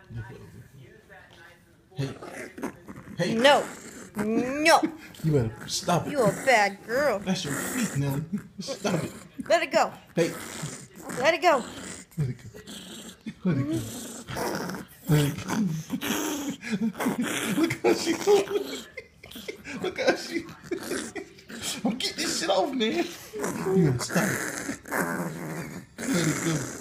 Hey, hey. No. No. You better stop it. You a bad girl. That's your feet, Nelly. Stop it. Let it go. Hey. Let it go. Let it go. Let it go. Let it go. Look how she going. Look how she. I'm getting this shit off, man. You gotta stop it. Let it go.